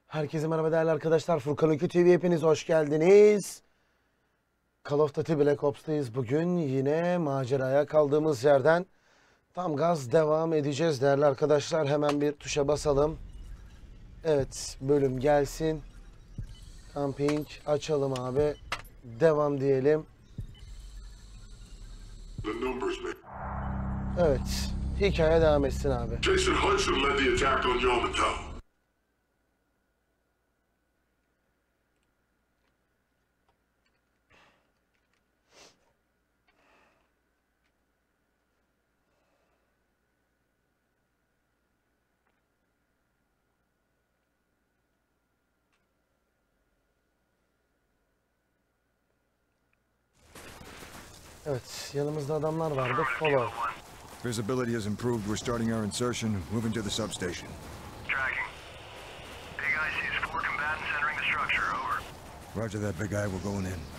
Herkese merhaba değerli arkadaşlar. Furkan Öykü TV hepiniz hoş geldiniz. Call of Duty Black Ops'tayız. Bugün yine maceraya kaldığımız yerden tam gaz devam edeceğiz değerli arkadaşlar. Hemen bir tuşa basalım. Evet, bölüm gelsin. Camping açalım abi. Devam diyelim. Evet, hikaye devam etsin abi. Jason Hudson led the attack on Yamato. Evet, yanımızda adamlar vardı. Follow. Visibility has improved. We're starting our insertion, moving to the substation. Tracking. Big Eye sees 4 combatants entering the structure. Over. Roger that, Big Eye. We're going in.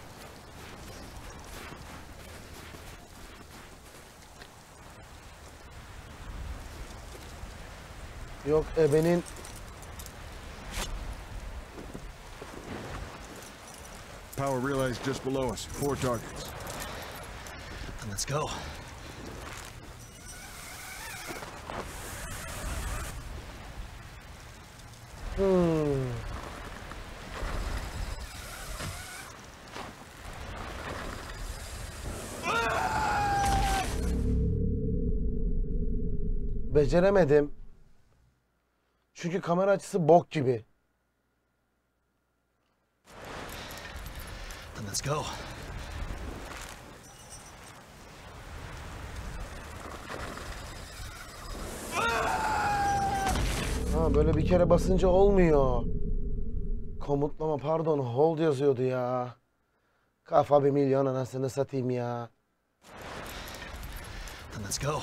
Yok ebenin. Power relays just below us. 4 targets. Let's go. Beceremedim. Çünkü kamera açısı bok gibi. Let's go. Ha, böyle bir kere basınca olmuyor. Komutlama pardon, hold yazıyordu ya. Kafa bir milyon anasını satayım ya. Let's go.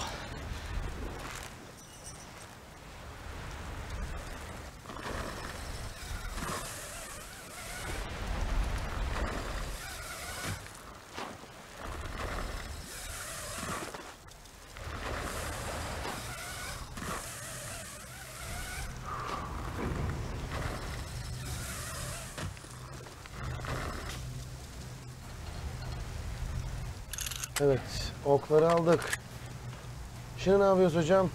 Evet, okları aldık. Şimdi ne yapıyoruz hocam?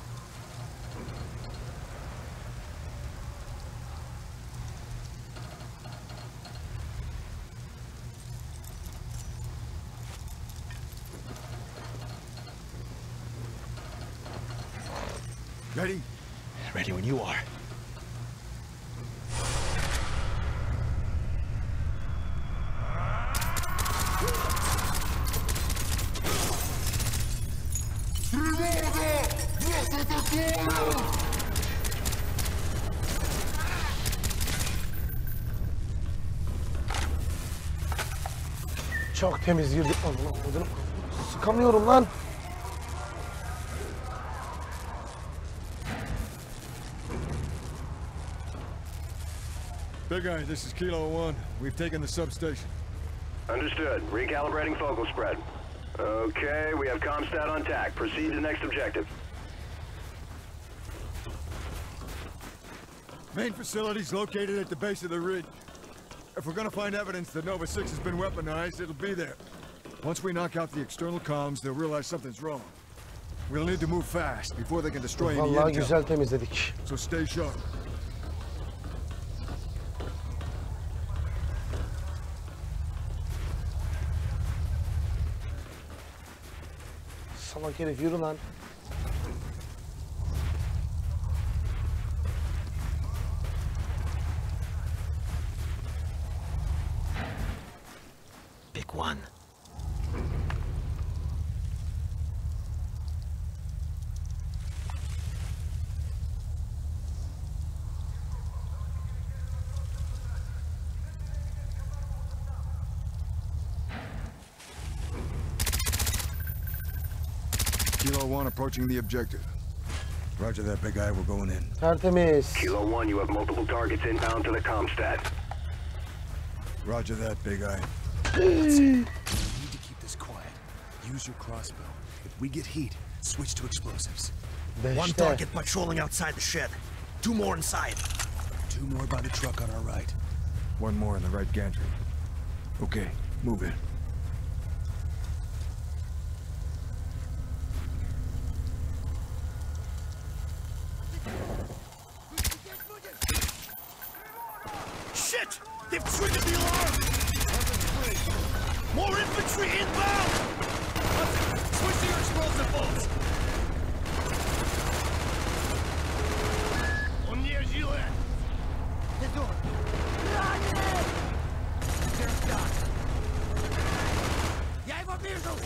Ready? Ready when you are. Çok temiz girdik. Sıkamıyorum lan. Big Eye, this is Kilo 1. We've taken the substation. Understood. Recalibrating focal spread. Okay, we have Comstat on TAC. Proceed to next objective. Main facility's located at the base of the ridge. If we're gonna find evidence that Nova 6 has been weaponized, it'll be there. Once we knock out the external comms, they'll realize something's wrong. We'll need to move fast before they can destroy any Vallahi intel. güzel temizledik. So stay sharp. Salak herif yürü lan. Big one. Kilo 1 approaching the objective. Roger that, Big Eye. We're going in. Tertemiz. Kilo 1, you have multiple targets inbound to the Comstat. Roger that, Big Eye. We need to keep this quiet. Use your crossbow. If we get heat, switch to explosives. One Beşte. target patrolling outside the shed. 2 more inside. Two more by the truck on our right. One more in the right gantry. Okay, move it. Shit! They've triggered the alarm! More infantry inbound! Switch to your explosive bolts! Он не жилет! Идут! Раненый! Держать! Я его вижу!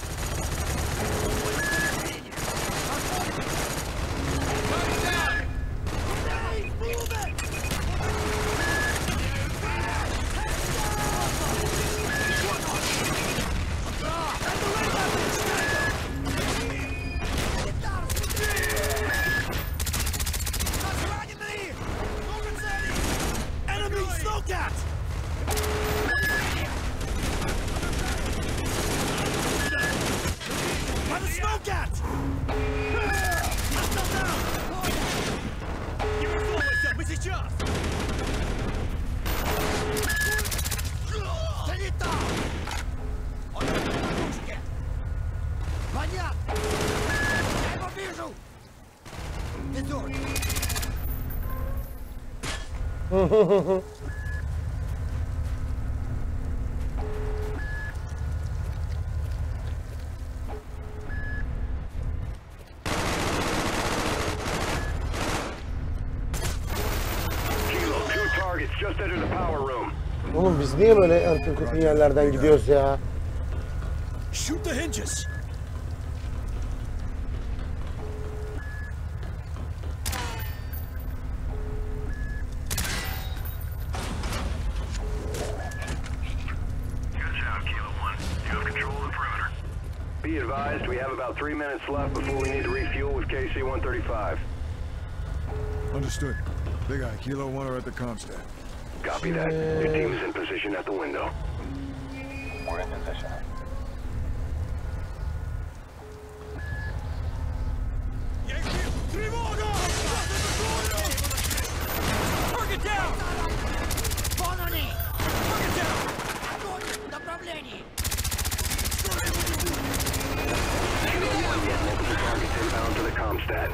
Enemy Snowcat! By the Snowcat! Hostile down! Не высовывайся, мы сейчас! Залетал! Он на подушке! Понятно! Я его вижу! Идут! Kilo, 2 targets just entered the power room. Oğlum biz niye böyle erken kutun yerlerden gidiyoruz ya? Shoot the hinges! Good job, Kilo 1. You have control of the perimeter. Be advised, we have about 3 minutes left before we need to refuel with KC-135. Understood. Big Eye, Kilo 1 are at the Comstat. Copy that. Your team is in position at the window. We're in position. Тревога! Target down! Вон они! Target down! Огонь в направлении! Multiple targets inbound to the Comstat.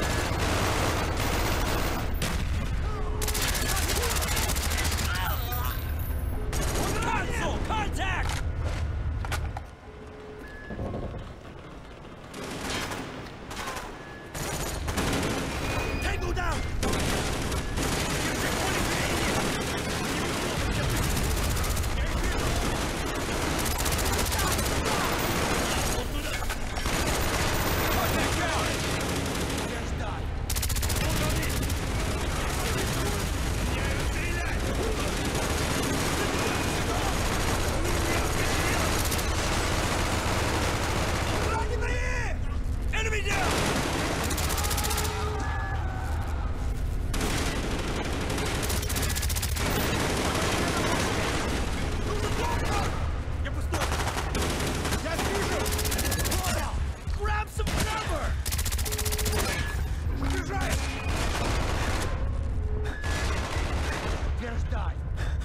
Console! Contact! Tango down! Enemy down! Я пустой! Я вижу! Понял! Grab some cover! Подержай! Утверждай!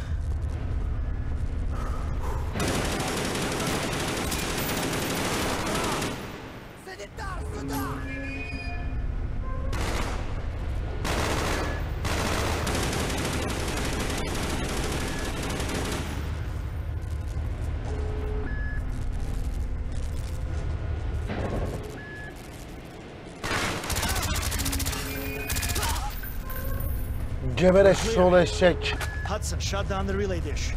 Санитар, сюда! Geber eşşoğlu eşek. Hudson, shut down the relay dish.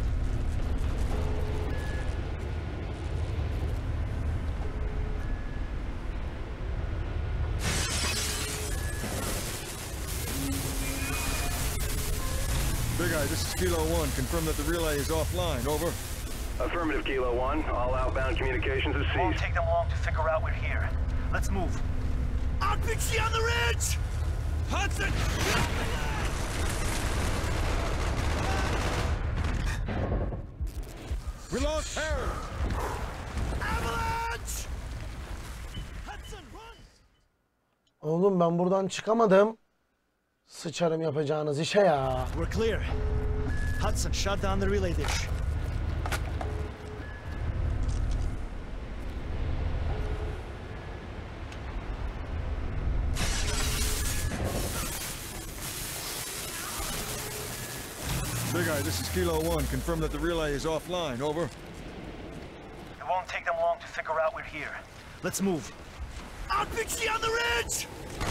Big Eye, this is Kilo 1. Confirm that the relay is offline. Over. Affirmative, Kilo 1. All outbound communications is Won't ceased. take them long to figure out we're here. Let's move. Outpixie on the ridge! Hudson! We lost Harry. Avalanche! Hudson, run! Oğlum ben buradan çıkamadım. Sıçarım yapacağınız işe ya. We're clear. Hudson, shut down the relay dish. Big Eye, this is Kilo 1. Confirm that the relay is offline. Over. It won't take them long to figure out we're here. Let's move. Outfixie on the ridge!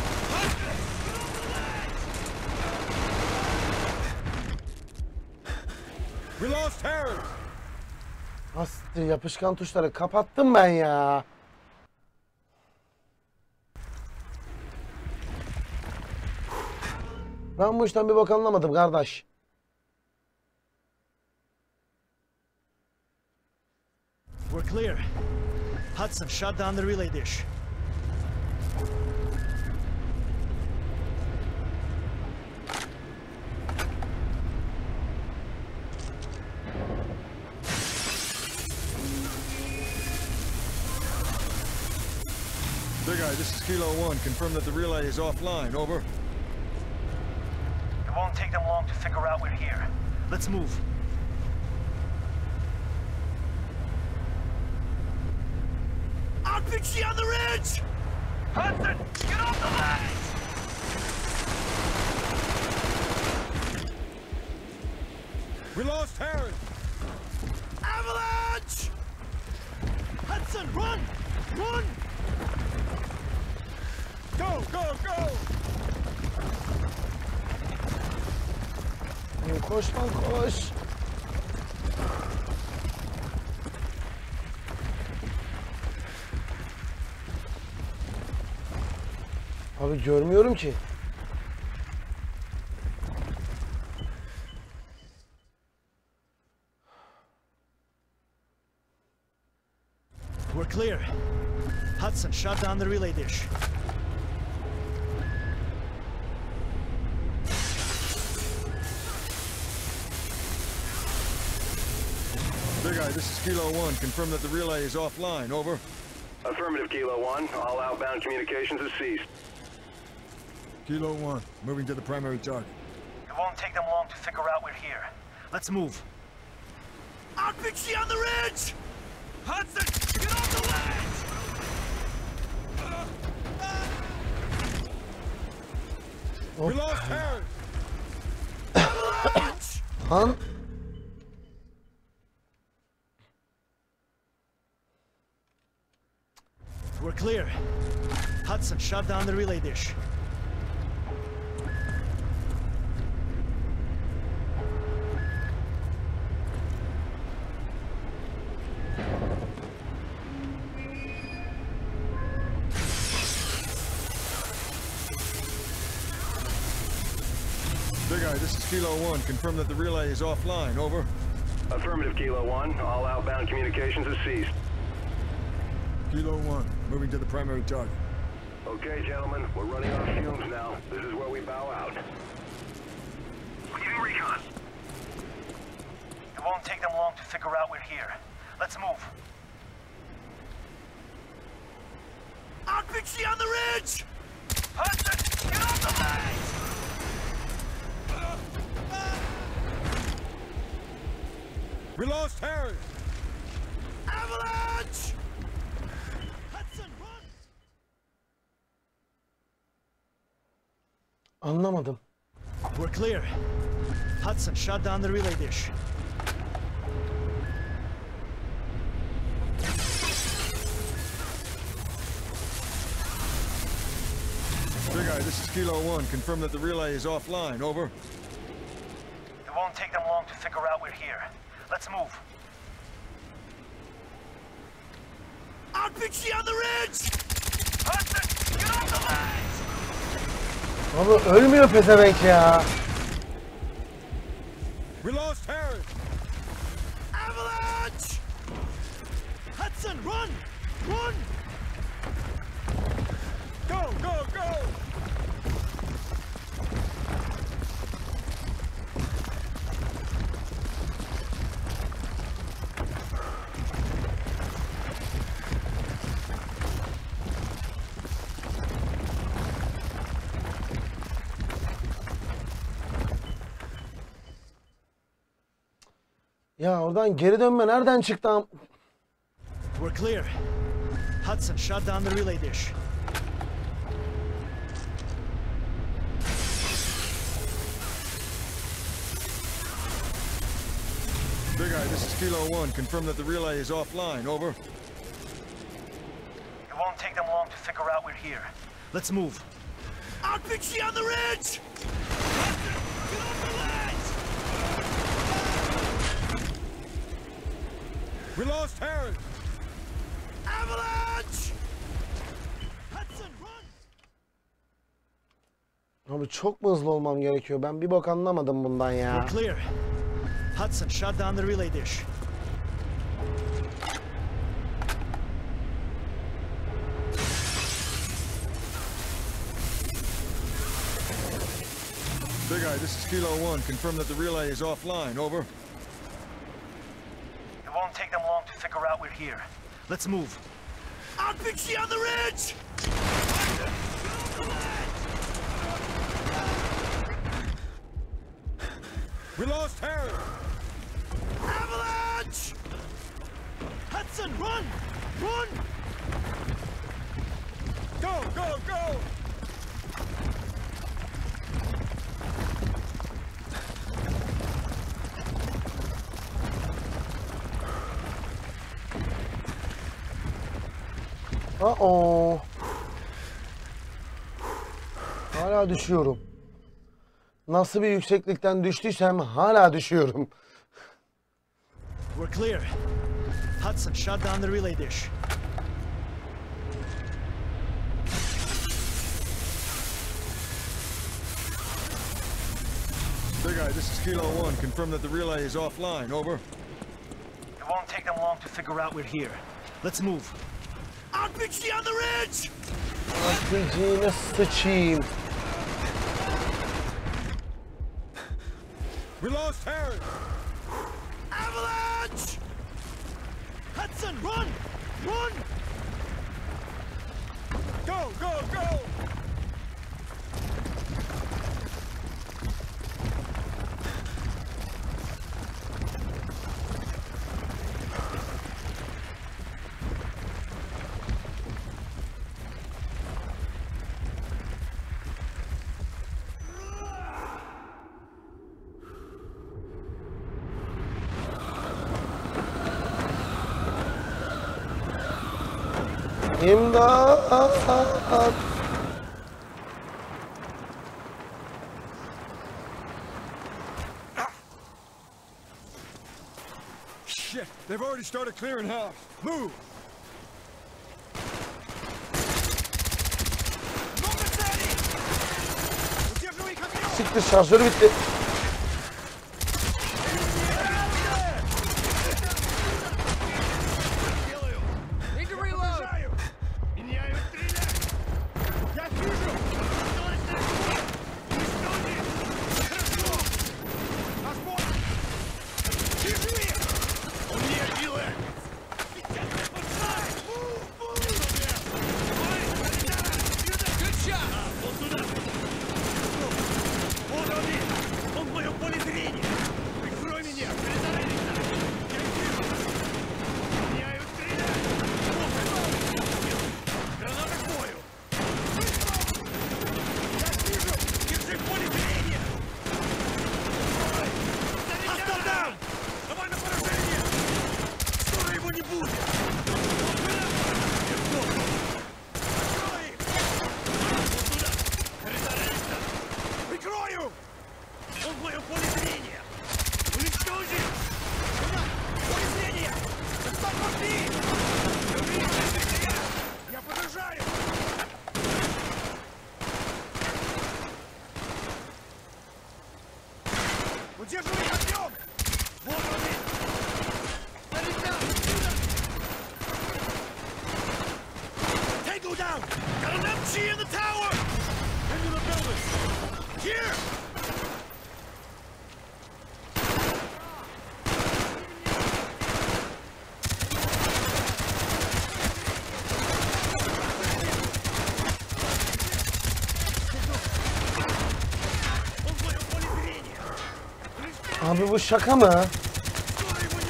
We lost Harris! Astı yapışkan tuşları kapattım ben ya. Ben bu işten bir bok anlamadım kardeş. We're clear. Hudson, shut down the relay dish. Big Eye, this is Kilo 1. Confirm that the relay is offline. Over. It won't take them long to figure out we're here. Let's move. Outfixie on the ridge! Hudson, get off the ledge! We lost Harris! Avalanche! Hudson, run! Run! Go, go, go! Koş lan koş. Abi görmüyorum ki. We're clear. Hudson, shut down the relay dish. Big Eye, this is Kilo 1. Confirm that the relay is offline. Over. Affirmative, Kilo 1. All outbound communications has ceased. Kilo 1, moving to the primary target. It won't take them long to figure out we're here. Let's move. Outfixie on the ridge! Hudson, get off the ledge! We lost Harris! Avalanche! Lan. We're clear. Hudson, shut down the relay dish. Big Eye, this is Kilo 1. Confirm that the relay is offline. Over. Affirmative, Kilo 1. All outbound communications has ceased. Kilo 1, moving to the primary target. Okay, gentlemen, we're running on fumes now. This is where we bow out. Leaving recon. It won't take them long to figure out we're here. Let's move. Outfixie on the ridge! Hudson, get off the ledge! We lost Harris! Avalanche! Hudson, run! Anlamadım. We're clear. Hudson, shut down the relay dish. Big Eye, this is Kilo 1. Confirm that the relay is offline. Over. It won't take them long to figure out we're here. Let's move. Outfixie on the ridge! Hudson, get off the ledge! Abi ölmüyor pezevenk ya. We lost Harris! Avalanche! Hudson, run! Run! Go, go, go! Ya oradan geri dönme nereden çıktı? We're clear. Hudson, shut down the relay dish. Big Eye, this is Kilo 1. Confirm that the relay is offline. Over. It won't take them long to figure out we're here. Let's move. RPG on the ridge! Hudson, get off the ledge! We lost Harris. Avalanche! Hudson, run! Abi çok mu hızlı olmam gerekiyor? Ben bir bok anlamadım bundan ya. We're clear. Hudson, shut down the relay dish. Big Eye, this is Kilo 1. Confirm that the relay is offline. Over. It won't take them long to figure out we're here. Let's move. RPG on the ridge! We lost Harris. Avalanche! Hudson, run! Run! Go, go, go! Aa. Hala düşüyorum. Nasıl bir yükseklikten düştüysem hala düşüyorum. We're clear. Hudson, shut down the relay dish. Big Eye, this is Kilo 1. Confirm that the relay is offline. Over. It won't take them long to figure out we're here. Let's move. RPG on the ridge! RPG'ne sıçayım. We lost Harris. Avalanche! Hudson, run! Run! Go, go, go! İmdat! Shit, they've already started clearing house. Move! Siktir, şarjörü bitti. Удерживай огнем! Вот они! Tango down! Got an MG in the tower! Into the building! Here! Abi bu şaka mı?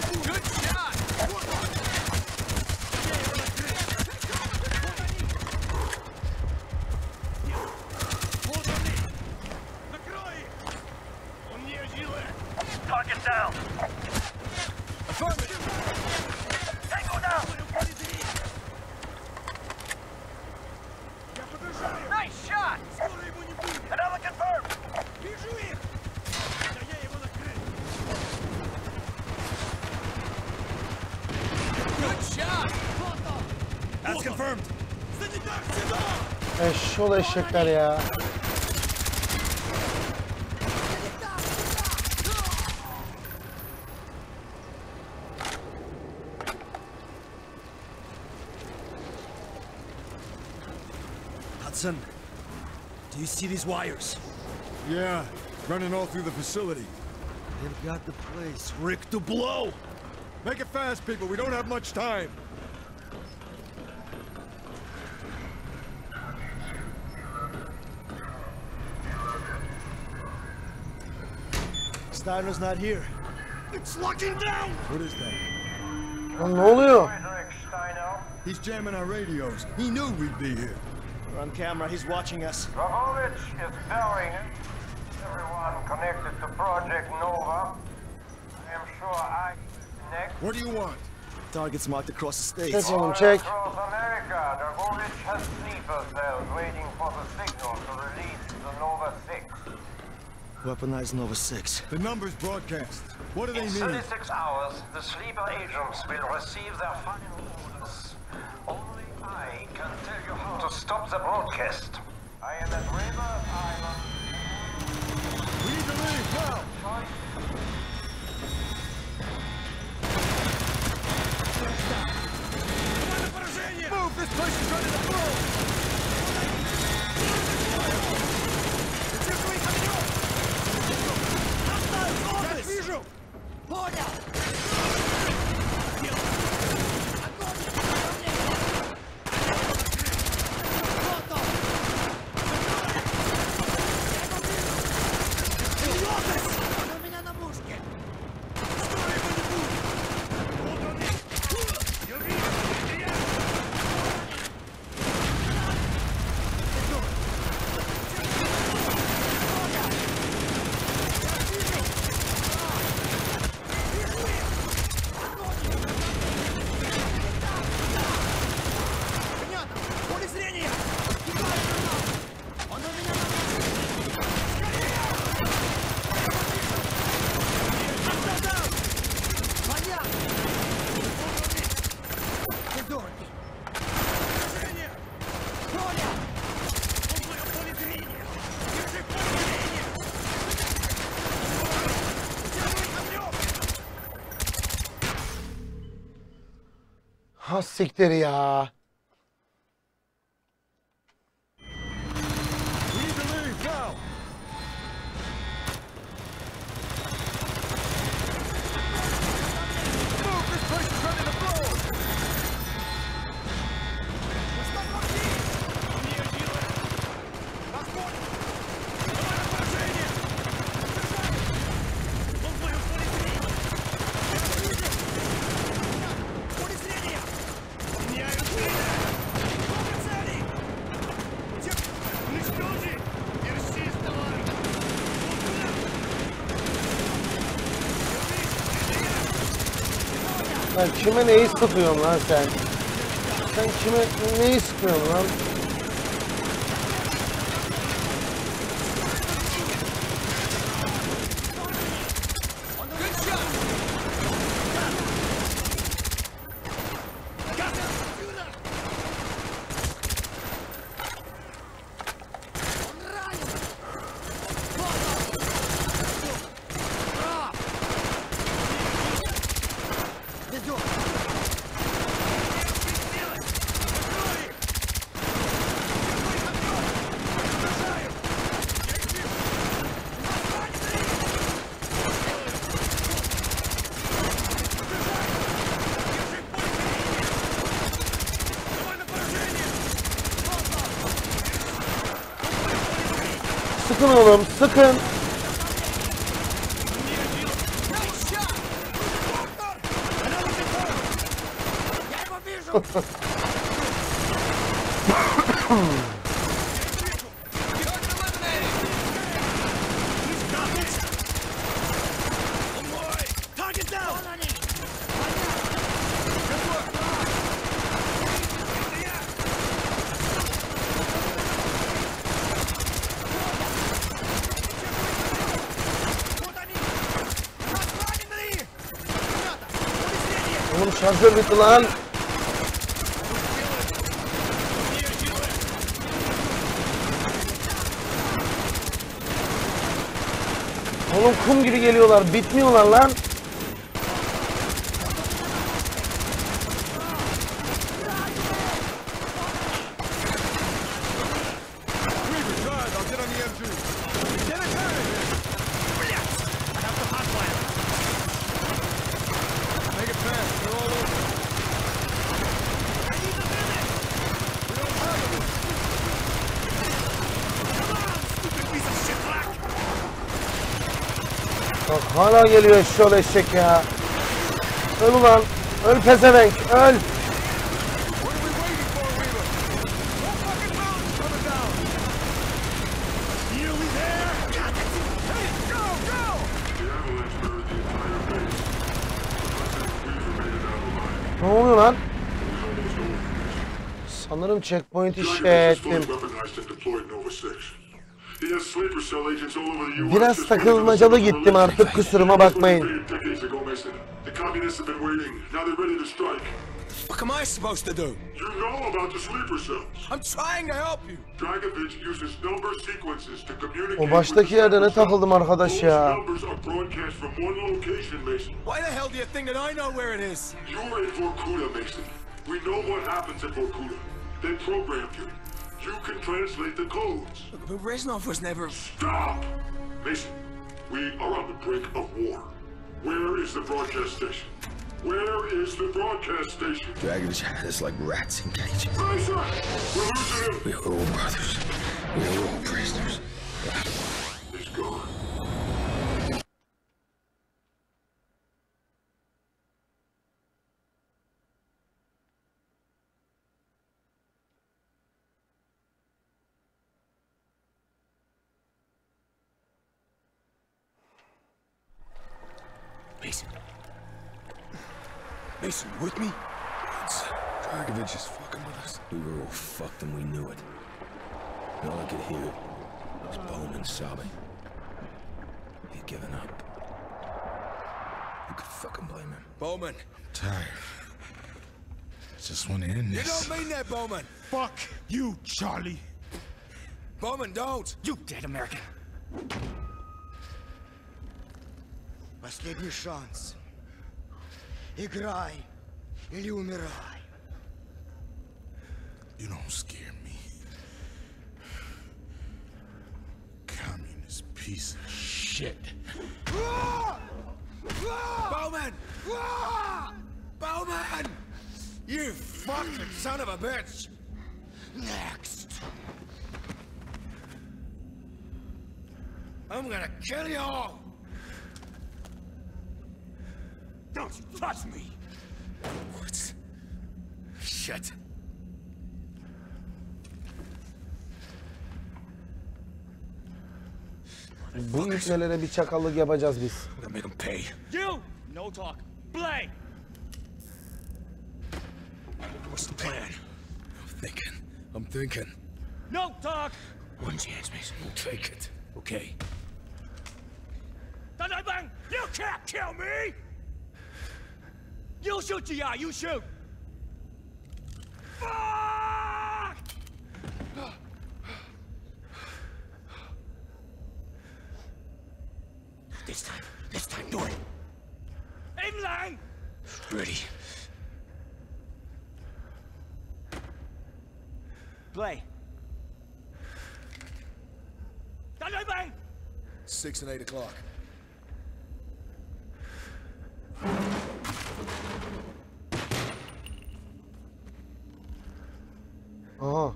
Eşşoğlu eşekler ya. Hudson, do you see these wires? Yeah, running all through the facility. They've got the place rigged to blow. Make it fast, people. We don't have much time. Steiner's not here. It's locking down! What is that? Lan ne oluyor? Frederick Steiner. He's jamming our radios. He knew we'd be here. We're on camera. He's watching us. Dragovich is bellowing. Everyone connected to Project Nova. I am sure I next. What do you want? Targets marked across the Çek states. oğlum çek. Across America, Dragovich has sleeper cells waiting for the signal to release the Nova 6. Weaponized Nova 6. The number's broadcast. What do they In mean? 36 hours, the sleeper agents will receive their final orders. Only I can tell you how to stop the broadcast. I am at River Island. We need to leave now! Move! This place is ready to blow! Visual! Ha siktir ya. We need to leave now! Move! This place is ready to blow! Lan kime neyi sıkıyorsun lan sen? Sen kime neyi sıkıyorsun lan? Sıkın oğlum, sıkın. Oğlum şarjör bitti lan. Oğlum kum gibi geliyorlar. Bitmiyorlar lan. Weaver, drive. I'll get on the MG. Get it out of here. I have the hotwire. Make it fast. They're all over. I need a minute. We don't have it. Come on, stupid piece of shit, Black. Bak hala geliyor eşşoğlu eşek ya. Öl ulan. Öl pezevenk. Öl. What are we waiting for, Weaver? More fucking mountains coming down. Nearly there. God, that's it. Hey, go, go! The avalanche buried the entire base. Weaver made it out alive. Ne oluyor lan? It was almost over. Sanırım checkpoint'i Dragovich şey is fully ettim. weaponized and deployed Nova 6. He has sleeper cell agents all over the U.S. Biraz just takılmacalı waiting for gittim, the artık kusuruma bakmayın. Decades ago, Mason. The communists have been waiting. Now they're ready to strike. What am I supposed to do? You know about the sleeper cells. I'm trying to help you. Dragovich uses number sequences to communicate. O baştaki yerde ne takıldım arkadaş Those ya. numbers are broadcast from one location, Mason. Why the hell do you think that I know where it is? You're in Vorkuta, Mason. We know what happens at Vorkuta. They programmed you. You can translate the codes. But Reznov was never... Stop! Mason, we are on the brink of war. Where is the broadcast station? Where is the broadcast station? Dragovich had us like rats in cages. Mason! We're losing him! We are all brothers. We are all prisoners. He's gone. Mason. Mason, you with me? Dragovich is fucking with us. We were all fucked and we knew it. And all I could hear was Bowman sobbing. He'd given up. Who could fucking blame him? Bowman! Tired. Just want to end You this. don't mean that, Bowman! Fuck you, Charlie. Bowman, don't! You dead American. Последний шанс. Играй или умирай. You don't scare me. Communist piece of shit. Bowman! Bowman! You fucking son of a bitch! Next. I'm gonna kill you all! Don't you touch me. What? Shit. Bu ülkelere bir çakallık yapacağız biz. I'm gonna make them pay. You! No talk. Play! What's the plan? I'm thinking. No talk! One chance, Mason. We'll take it. Okay. Bang! You can't kill me! You shoot, GI, you shoot! Fuck! This time, do it. Aim lang! Ready. Play. Bang! 6 and 8 o'clock. Aha.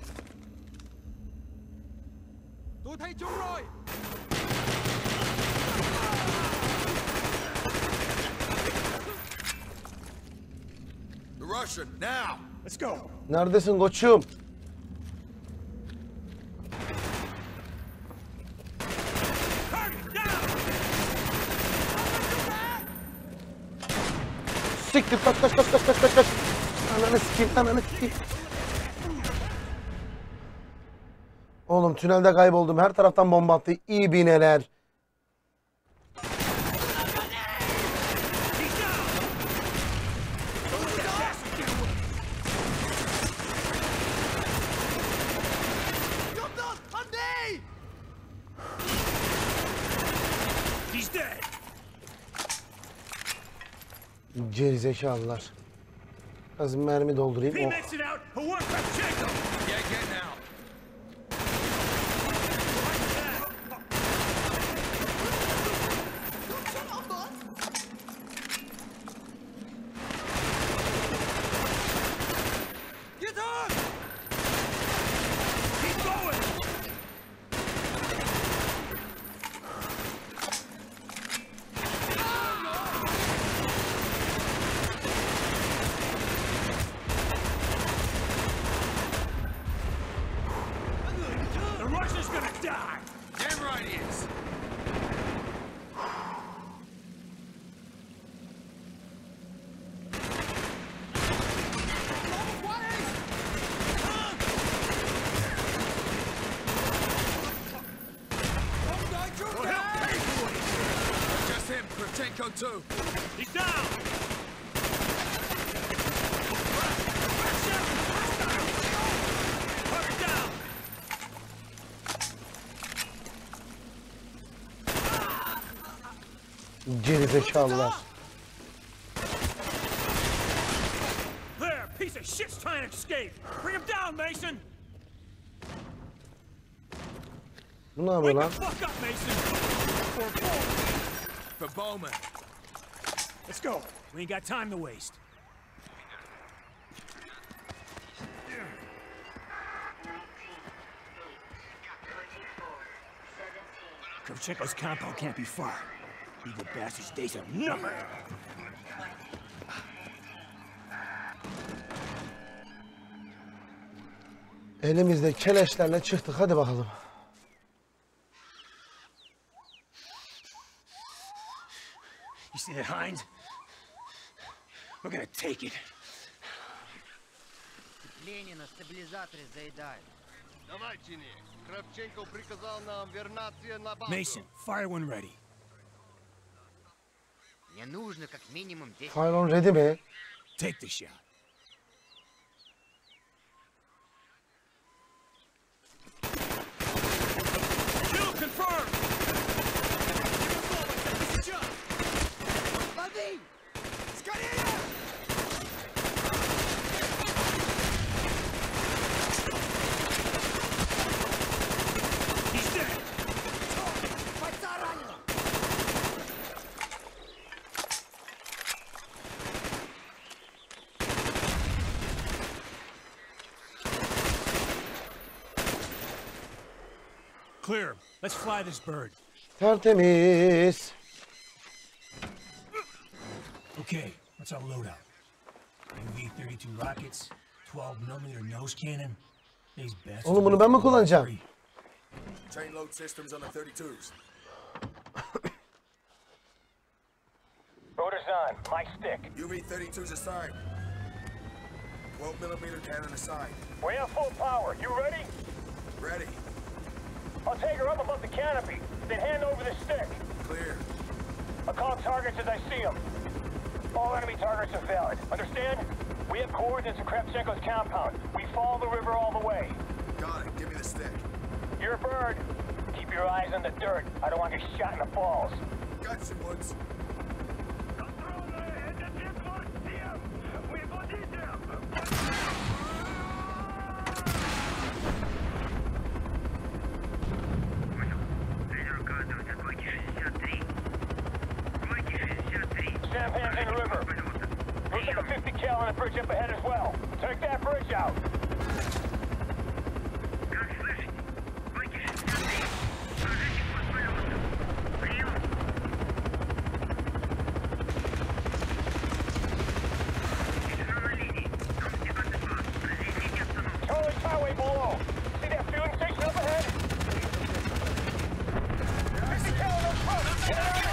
The Russian, now! Let's go! Neredesin koçum? Target down! Siktir kaç kaç kaç kaç kaç kaç kaç. Ananı sikeyim ananı sikeyim. Oğlum tünelde kayboldum. Her taraftan bomba attı. İyi bineler. Gerizekalılar. Az mermi doldurayım. He Oh. makes it out. He'll work Kravchenko. Yeah, getting out. Get up! Keep going! The Russian's gonna die! Damn right he is. Just him, Kravchenko too. He's down! Hurry down! Gerizekalılar. There! Piece of shit's trying to escape! Bring him down, Mason! Bu ne yapıyor Wake lan? the fuck up, Mason! Or Bowman! For Bowman. Let's go. We ain't got time to waste. Kravchenko's compound can't be far. Leave the bastard's days are numbered. Elimizde keleşlerle çıktık. Hadi bakalım. You see that, Hines? We're gonna take it. Ленина стабилизаторы заедают. Давай, Чини. Кравченко приказал нам вернаться на базу. Mason, fire when ready. Мне нужно как минимум 10. Pylon ready mi? Take the shot. Kill confirmed! Воды! He's dead! Бойца ранено! Clear. Let's fly this bird. Tertemiz. Okay, what's our loadout? UV-32 rockets, 12mm nose cannon. These bastards. Oğlum bunu ben mi kullanacağım? Train load systems on the 32s. Rotor's on. My stick. UV-32s assigned. 12mm cannon assigned. We have full power. You ready? Ready. I'll take her up above the canopy, then hand over the stick. Clear. I'll call targets as I see them. All enemy targets are valid. Understand? We have coordinates of Kravchenko's compound. We follow the river all the way. Got it. Give me the stick. You're a bird. Keep your eyes on the dirt. I don't want to get shot in the balls. Got you, Woods. Sampan's in the river. Looks like a 50 cal on the bridge up ahead as well. Take that bridge out. Charlie's highway below. See that fueling station up ahead? 50 cal on those trucks. Get out of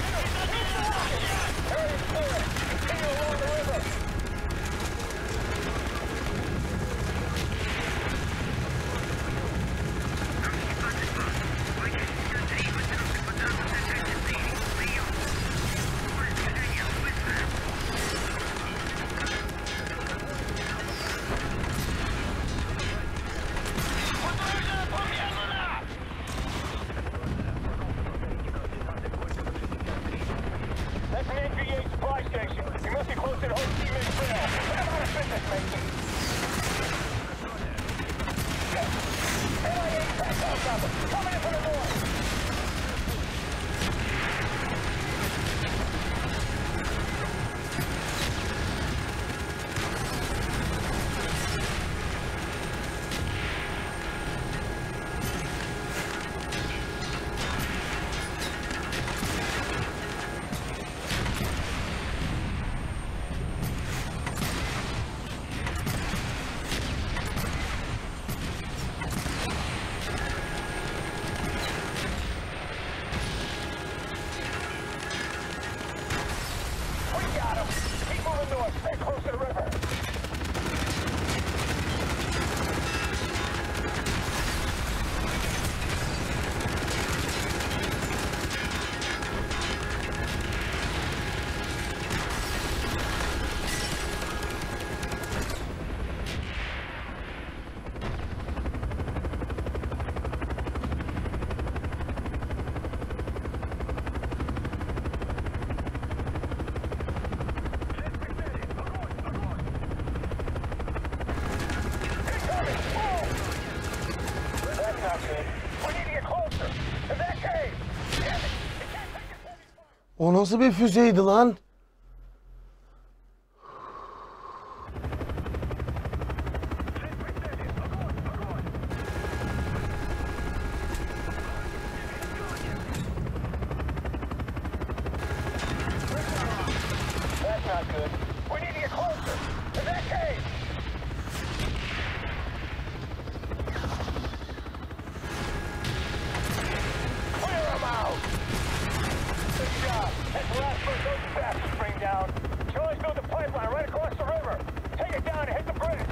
here. Area clear. Continue along the river. O nasıl bir füzeydi lan? That's not good. We need to get closer. To that cave. Clear them out. Good job. That's the last first those bastards bring down. Charlie's built a pipeline right across the river. Take it down and hit the bridge.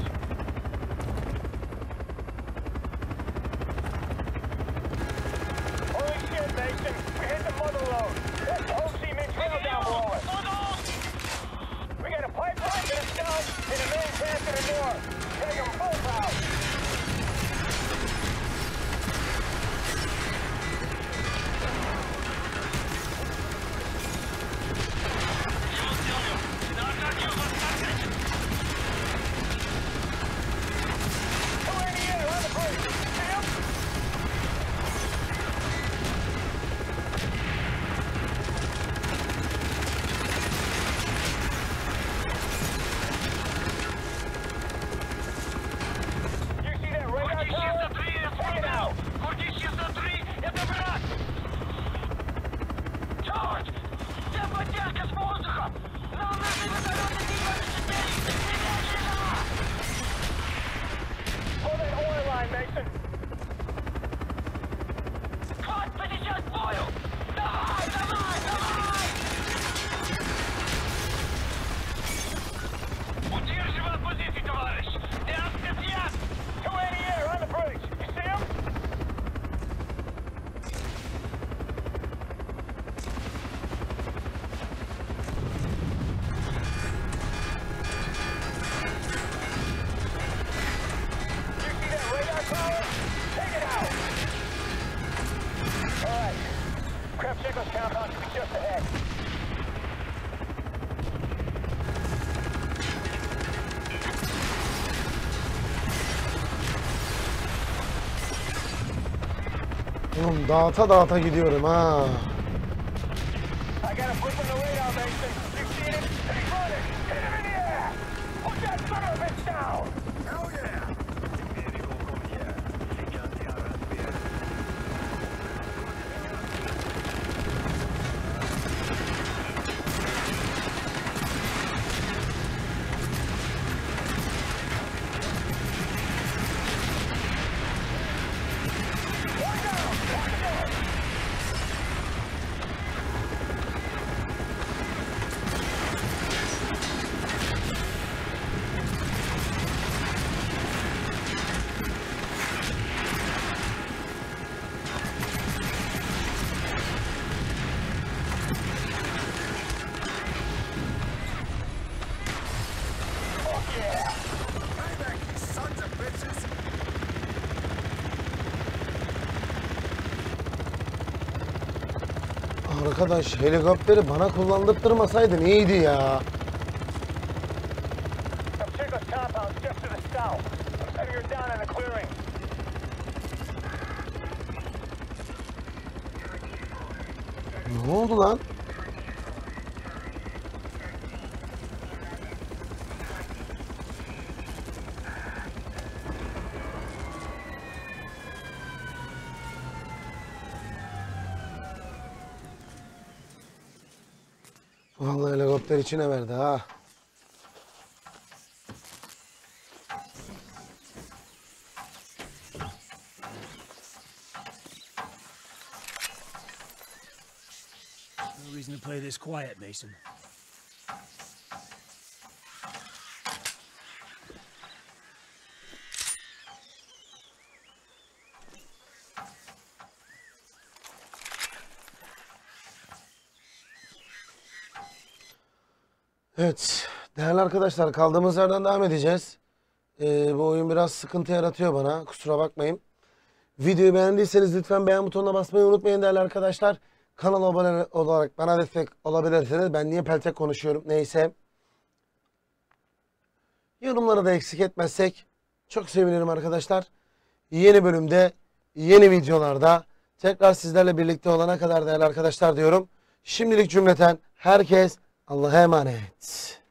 Holy shit, Mason. We hit the mother lode. That's the Ho Chi Minh Trail down below us. We got a pipeline to the south and a main path to the north. Take them both out. Two in the air on the bridge. See 'em? You see that radar tower? Take it out. George! Где поддержка с воздуха? Нам нужны вертолеты немедленно. Pull that oil line, Mason. Хват подойдет к бою. Давай, давай, давай! Удерживай позиции, товарищ. Не отступят. Two in the air on the bridge. You see him? You see that radar tower? Take it out. All right. Kravchenko's compound should be just ahead. Oğlum dağıta dağıta gidiyorum ha. I got a blip on the radar, Mason. You see it? He's running. Hit him in the air. Put that son of a bitch down. Hell yeah. Arkadaş helikopteri bana kullandırtmasaydın iyiydi ya. Kravchenko's compound's just to the south. I'm setting her down in the clearing. Ne oldu lan? Vallahi helikopter içine verdi ha. No reason to play this quiet, Mason. Evet, değerli arkadaşlar kaldığımız yerden devam edeceğiz. Bu oyun biraz sıkıntı yaratıyor bana, kusura bakmayın. Videoyu beğendiyseniz lütfen beğen butonuna basmayı unutmayın değerli arkadaşlar. Kanala abone olarak bana destek olabilirsiniz. Ben niye peltek konuşuyorum neyse. Yorumları da eksik etmezsek çok sevinirim arkadaşlar. Yeni bölümde, yeni videolarda tekrar sizlerle birlikte olana kadar değerli arkadaşlar diyorum. Şimdilik cümleten herkes Allah'a emanet.